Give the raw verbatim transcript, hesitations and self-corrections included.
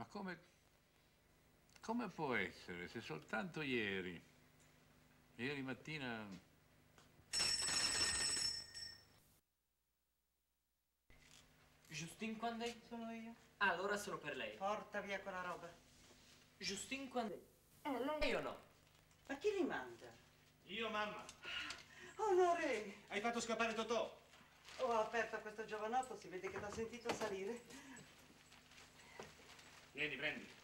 come... come può essere se soltanto ieri, ieri mattina... Justine quando è? Sono io. Ah, allora sono per lei. Porta via quella roba. Justine quando è? Eh, lei... Io no. Ma chi li manda? Io, mamma. Onore! Hai fatto scappare Totò. Ho aperto a questo giovanotto, si vede che l'ha sentito salire. Vieni, prendi.